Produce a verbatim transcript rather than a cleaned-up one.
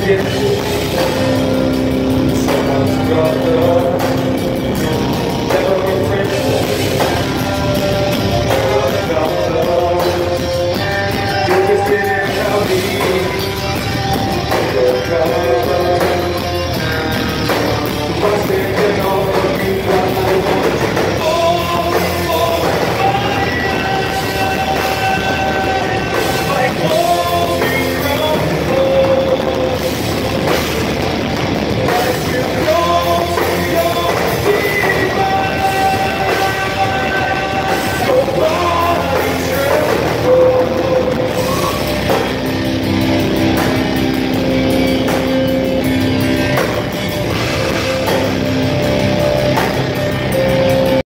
Someone's got the never be friends. Got the you just didn't tell me.